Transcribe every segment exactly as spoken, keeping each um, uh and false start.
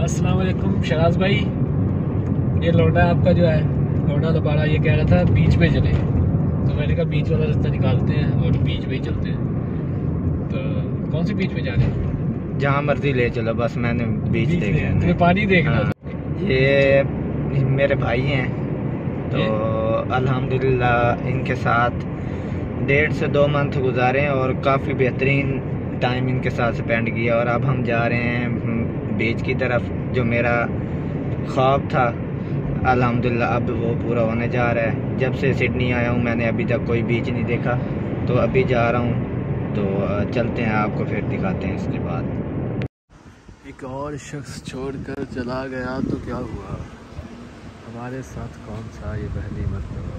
अस्सलाम वालेकुम शराज भाई। ये लौंडा आपका जो है लौंडा दोबारा ये कह रहा था बीच पे चले, तो मैंने कहा बीच वाला रास्ता निकालते हैं और बीच पे ही चलते हैं। तो कौन सी बीच पे जा रहे हैं? जहाँ मर्जी ले चलो, बस मैंने बीच देखना है। तुम्हें पानी देखना हाँ। था। ये मेरे भाई हैं, तो अल्हम्दुलिल्लाह इनके साथ डेढ़ से दो मंथ गुजारे और काफ़ी बेहतरीन टाइम इनके साथ स्पेंड किया। और अब हम जा रहे हैं बीच की तरफ। जो मेरा ख्वाब था अल्हम्दुलिल्लाह अब वो पूरा होने जा रहा है। जब से सिडनी आया हूँ मैंने अभी तक कोई बीच नहीं देखा, तो अभी जा रहा हूँ। तो चलते हैं, आपको फिर दिखाते हैं इसके बाद। एक और शख्स छोड़कर चला गया तो क्या हुआ, हमारे साथ कौन सा ये पहली मरतबा।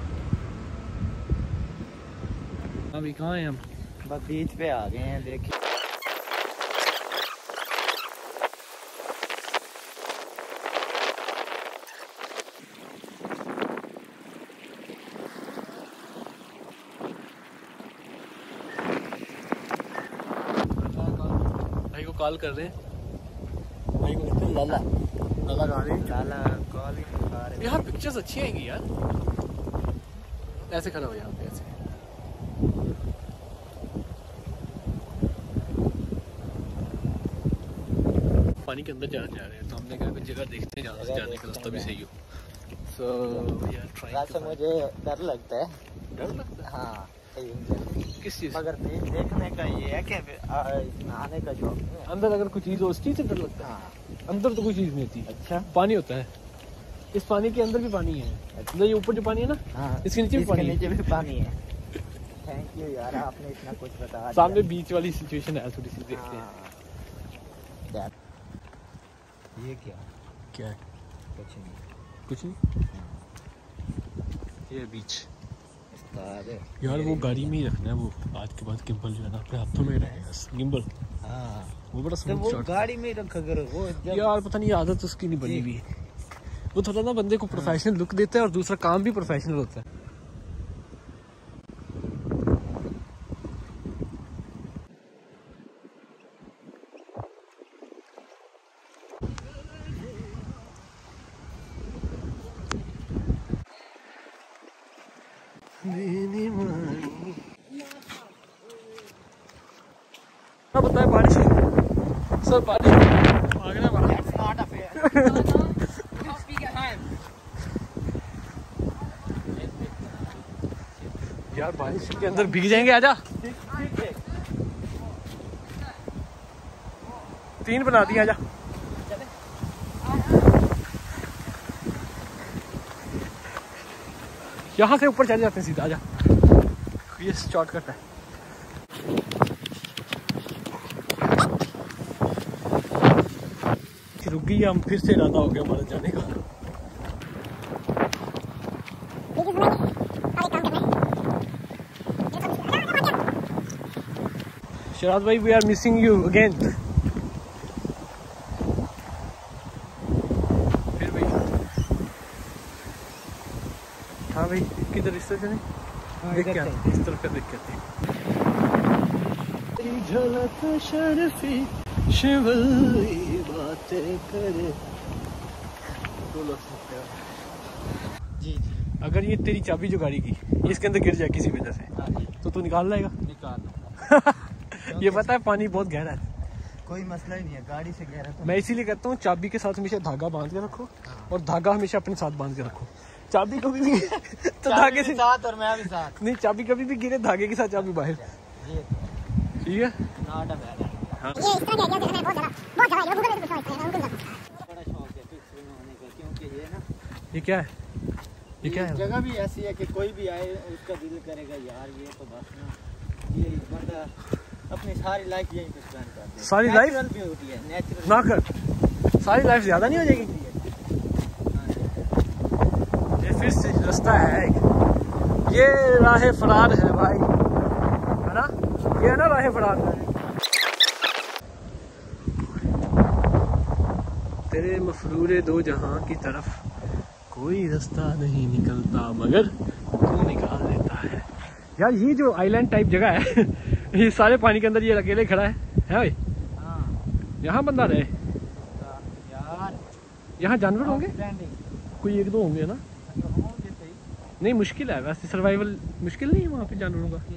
अभी कहाँ हैं हम? बस बीच पे आ गए हैं। देखिए भाई को कॉल कर रहे हैं, भाई को कहते हैं लाला लाला कहाँ रहे? लाला कॉल ही उठा रहे। यहाँ पिक्चर्स अच्छी आएंगी यार। ऐसे खड़ा हो यहाँ पे, ऐसे पानी के अंदर जाने जा रहे हैं। तो हमने कहा कुछ जगह देखते हैं जहाँ से जाने का रास्ता भी सही हो। सो यार मुझे डर लगता है। डर लगता है? हाँ किस चीज़? मगर देखने का ये है कि नहाने का शौक नहीं है। अंदर अगर कोई चीज़ हो उस चीज़ से डर लगता है? हाँ। अंदर तो कोई चीज़ नहीं होती। अच्छा, पानी होता है। इस पानी के अंदर भी पानी है। अच्छा। ये ऊपर जो पानी है ना, हाँ, इसके नीचे भी पानी नीचे भी पानी है। थैंक यू यार, आपने इतना कुछ बता। सामने बीच वाली सिचुएशन है, थोड़ी सी देखते हैं। ये क्या क्या है? कुछ नहीं, कुछ नहीं। ये बीच यार, वो गाड़ी में ही रखना है। वो आज के बाद गिम्बल जो है ना अपने हाथों में रहेगा। गिम्बल, हाँ, वो बड़ा तो स्मूथ वो शॉट गाड़ी में ही रखा करो। वो जब यार पता नहीं आदत उसकी नहीं बनी हुई। वो थोड़ा ना बंदे को प्रोफेशनल लुक देता है और दूसरा काम भी प्रोफेशनल होता है। पता है बारिश सर, बारिश भागना बाहर। यार बारिश के अंदर भीग जाएंगे। आजा, तीन बना दिए। आजा, यहाँ से ऊपर चले जाते हैं सीधा। आजा, ये शॉर्टकट है। रुक गई, हम फिर से इरादा हो गया हमारा जाने का। शराज भाई, we are missing you again. फिर भाई, हाँ भाई, किधर इस तरफ से नहीं देख के आते, इस तरफ का देख के आते। झलक शर्फी शिवली बातें करे। जी जी, अगर ये तेरी चाबी जो गाड़ी की इसके अंदर गिर जाए किसी वजह से, तो तू निकाल लाएगा? निकाल। ये पता है पानी बहुत गहरा है। कोई मसला ही नहीं है, गाड़ी से गहरा तो। मैं इसीलिए कहता हूँ चाबी के साथ हमेशा धागा बांध के रखो, और धागा हमेशा अपने साथ बांध के रखो। चाबी कभी भी तो धागे से साथ और मैं भी साथ नहीं, चाबी कभी भी गिरे धागे के साथ चाबी बाहर। ठीक है। ये इस तरह के एरिया देखना है बहुत ज्यादा बहुत ज्यादा। ये गूगल पे सर्च करना है, बड़ा शौक है फिक्स होने का, क्योंकि ये ना, ये क्या है? ये क्या है? जगह भी ऐसी है कि कोई भी आए उसका दिल करेगा यार ये तो बस ना, ये बंदा अपनी सारी लाइफ यही पे स्पेंड करता है। सारी लाइफ ब्यूटी है, नेचुरल ना कर, सारी लाइफ ज्यादा नहीं हो जाएगी? ये फिर से रास्ता है, ये राह फरार है भाई, है ना? ये है ना राह फरार है। तेरे मफरूरे दो जहां की तरफ कोई रास्ता नहीं निकलता, मगर तू निकाल देता है। यार ये जो आइलैंड टाइप जगह है ये सारे पानी के अंदर ये अकेले खड़ा है, है भाई? हाँ, यहाँ बंदा रहे यार यहाँ जानवर होंगे? कोई एक दो होंगे ना? नहीं मुश्किल है वैसे, सर्वाइवल मुश्किल नहीं है वहाँ पे जानवरों का?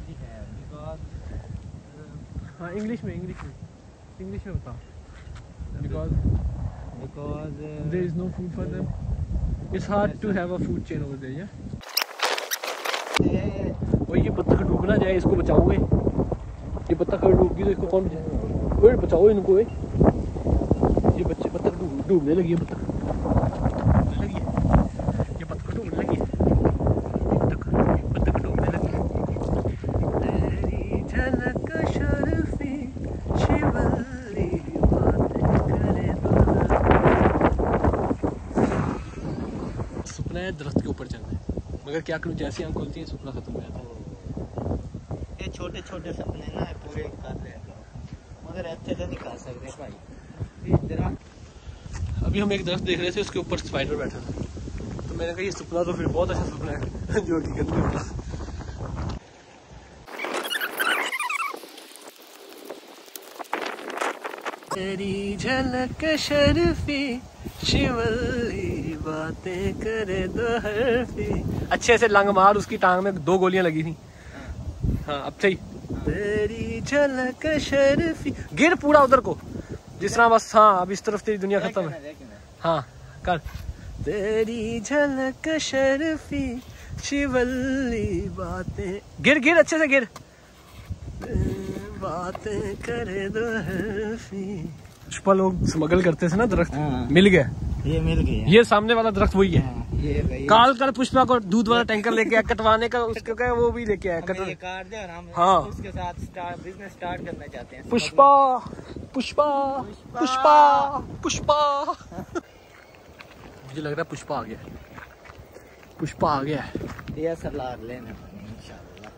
हाँ इंग्लिश में इंग्लिश में इंग्लिश में बताओ। Because because there is no food for them, it's hard to have a food chain over there. या वो ये बत्तख डूब ना जाए, इसको बचाओगे। ये बत्तख डूब गई तो इसको कौन बचाएगा? ओए बचाओ इनको। ये बच्चे बत्तख डूबने लगी है, बत्तख लगी है, ये बत्तख डूबने लगी है, बत्तख बत्तख डूबने लगी है। तेरी झलक शर्फी शिवली बातें करे तो। सपना है दरख्त के ऊपर चलना है, मगर क्या करूं, जैसी आँख खुलती है सपना खत्म हो जाता है। ये छोटे छोटे सपने ना पूरे कर रहे हैं, मगर अच्छे से नहीं कर सकते भाई। अभी हम एक दरख्त देख रहे थे, उसके ऊपर स्पाइडर बैठा था, तो मैंने कहा ये सपना तो फिर बहुत अच्छा सपना है जो हकीकत में होता। तेरी झलक शर्फी शिवली बातें करे दो हरफी। अच्छे से लंग मार, उसकी टांग में दो गोलियां लगी थी। हाँ अब सही। तेरी झलक शर्फी, गिर पूरा उधर को जिस तरह बस। हाँ अब इस तरफ तेरी दुनिया खत्म है। हाँ कर। तेरी झलक शर्फी शिवली बातें, गिर गिर अच्छे से गिर, बातें करे दो हरफी। पुष्पा लोग स्मगल करते थे ना दरख्त, मिल गया, ये मिल गया। ये सामने वाला दरख्त वही है। ये काल कर पुष्पा को दूध वाला टैंकर लेके आया, कटवाने का उसके क्या वो भी लेके आया, कटवा। ये काट दे और हम हाँ उसके साथ स्टार्ट बिजनेस स्टार्ट करना चाहते हैं। पुष्पा पुष्पा पुष्पा पुष्पा। मुझे लग रहा है पुष्पा आ गया, पुष्पा आ गया है। ये सलाह लेना इंशाल्लाह।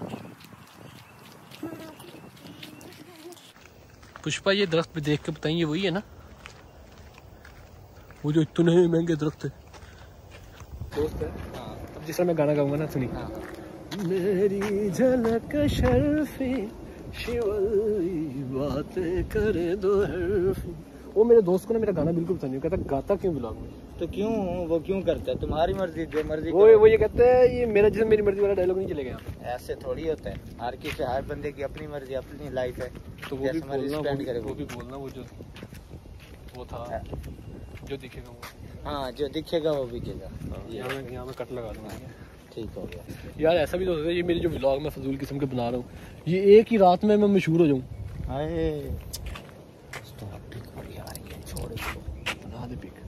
पुष्पा ये दरख्त पे देख के बताइए वही है ना, वो जो इतने महंगे दरख्त है दोस्त है। हाँ अब जिस तरह मैं गाना गाऊंगा ना सुनी। हाँ। मेरी झलक शर्फी शिवली बातें करे दो हरफी। वो मेरे दोस्त को ना मेरा गाना बिल्कुल पसंद नहीं, कहता गाता क्यों ब्लॉग में? तो क्यों वो क्यों करता है? तुम्हारी मर्जी, जो मर्जी वो वो ये कहते हैं ये मेरा जिसमें मेरी मर्जी वाला डायलॉग नहीं चलेगा। ऐसे थोड़ी होता है, हर किसी हर बंदे की अपनी मर्जी अपनी लाइफ है, तो वो भी बोलना, वो भी, वो भी बोलना वो जो वो था जो दिखेगा वो। हाँ जो दिखेगा वो बिकेगा। यहाँ मैं यहाँ मैं कट लगा दूंगा। ठीक हो गया यार। ऐसा भी तो होता है, ये मेरे जो व्लॉग में फजूल किस्म के बना रहा हूँ, ये एक ही रात में मैं मशहूर हो जाऊँ। बना दे पिक।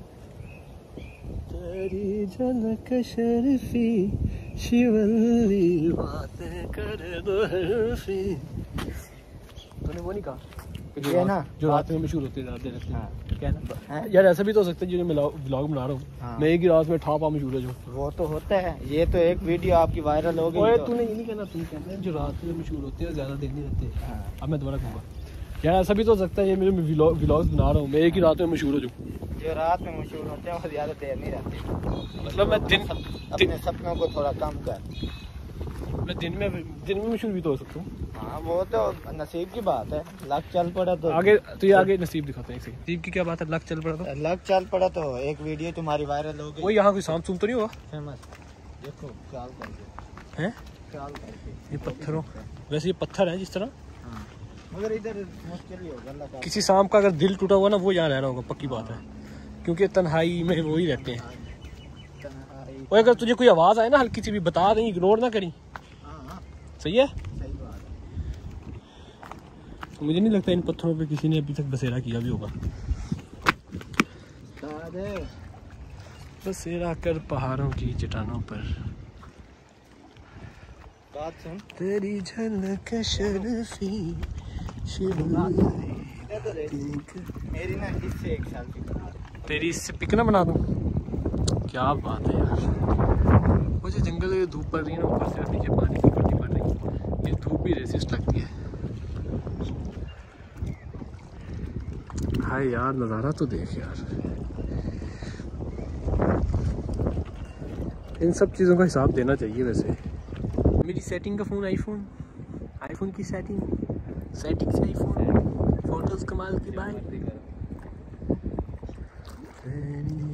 तेरी झलक शर्फी शिवली बातें करे दो हरफी। तूने वो नहीं कहा ये ना जो रात में मशहूर होते हैं? हाँ। क्या ना यार, ऐसा भी तो हो सकता है जो मैं व्लॉग बना रहा हूँ। हाँ। मैं एक ही रात में ठापा मशहूर हो जाऊँ। वो तो होता है, ये तो एक वीडियो आपकी वायरल हो गई। तो तूने ये नहीं कहना, तुम कहते हैं जो रात में मशहूर होते हैं ज्यादा देर नहीं रहते। हाँ। अब मैं दोबारा कहूँगा यार, ऐसा भी तो हो सकता है ये मेरे व्लॉग्स बना रहा हूँ, मैं एक ही रात में मशहूर हो जाऊँ। जो रात में मशहूर होते हैं वो ज्यादा देर नहीं रहते। मतलब मैं दिन अपने सपनों को थोड़ा कम कर, मैं दिन में दिन में मशहूर भी तो हो सकता हूँ। हाँ वो तो नसीब की बात है, लक चल पड़ा तो आगे। तो ये आगे नसीब दिखाते हैं। नसीब की क्या बात है? लक चल पड़ा तो लक चल पड़ा तो एक वीडियो तुम्हारी वायरल हो गई। वो यहाँ कोई सांप सुन तो नहीं हुआ? फेमस देखो ख्याल करके हैं, ख्याल करके ये पत्थरों, वैसे ये पत्थर है जिस तरह। हाँ। मगर इधर मुश्किल ही होगा, किसी सांप का अगर दिल टूटा हुआ ना वो यहाँ रह रहा होगा, पक्की बात है, क्योंकि तन्हाई में वो ही रहते हैं। और अगर तुझे कोई आवाज आए ना हल्की सी भी बता दें, इग्नोर ना करी। सही है? सही बात है। तो मुझे नहीं लगता इन पत्थरों पे किसी ने अभी तक बसेरा किया भी होगा। बसेरा कर पहाड़ों की चट्टानों पर, बात सुन। तेरी झलक शर्फी मेरी ना इससे एक साल की बना, तेरी इससे पिक ना बना दूं? क्या बात है यार। मुझे जंगल में धूप पड़ रही है ना, ऊपर से नीचे पानी की पट्टी पड़ रही है, ये धूप भी रेसिस्ट लगती है। हाय यार, नज़ारा तो देख यार। इन सब चीज़ों का हिसाब देना चाहिए वैसे। मेरी सेटिंग का फ़ोन आईफोन, आईफोन की सेटिंग सेटिंग से आईफोन, फोटोज कमाल की भाई।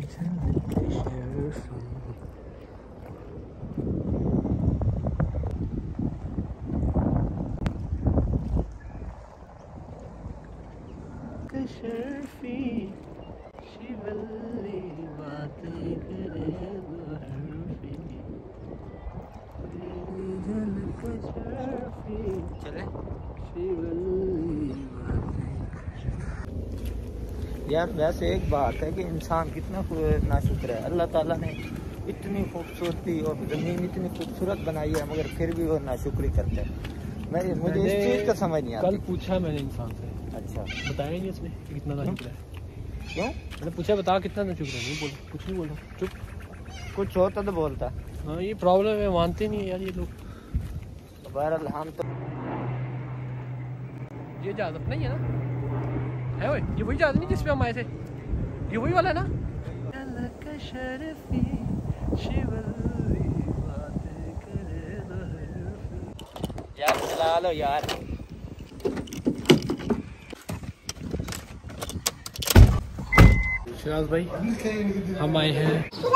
शर्फी शिवल्ली बातें करे बर्फी झलक शर्फी चले शिवल्ली बातें। यार वैसे एक बात है कि इंसान कितना नाशुक्र है। अल्लाह ताला ने इतनी खूबसूरती और ज़मीन इतनी खूबसूरत बनाई है मगर फिर भी वो नाशुक्री करते हैं। मैं मुझे इस चीज़ का समझ नहीं आता। कल पूछा मैंने इंसान से, अच्छा बताया नहीं उसने कि कितना नाशुक्र है। क्यों? मैंने पूछा बता कितना नाशुक्र है, नहीं बोल कुछ नहीं बोला, चुप। कुछ होता तो बोलता। हाँ ये प्रॉब्लम है, मानते नहीं है यार ये लोग। बहरहाल हम तो ये जहाज अपना ही है ना, है वो? ये वही जहाज नहीं जिस पे हम आए थे, ये वही वाला है ना? यार चला लो यार। शिराज भाई हम आए हैं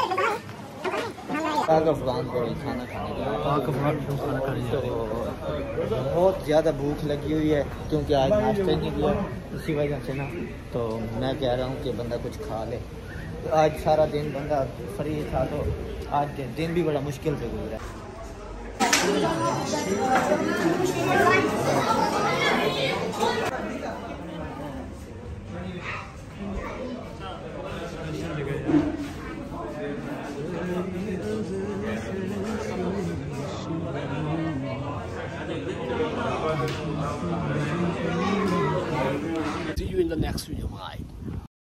पाक अफगान को खाना खाने के लिए। पाक अफगान में खाना खाने जा रहे हैं। तो बहुत ज़्यादा भूख लगी हुई है क्योंकि आज नाश्ता नहीं किया, इसी वजह से ना। तो मैं कह रहा हूँ कि बंदा कुछ खा ले। आज सारा दिन बंदा फ्री था तो आज दिन भी बड़ा मुश्किल से गुजरा। See you in the next video, bye.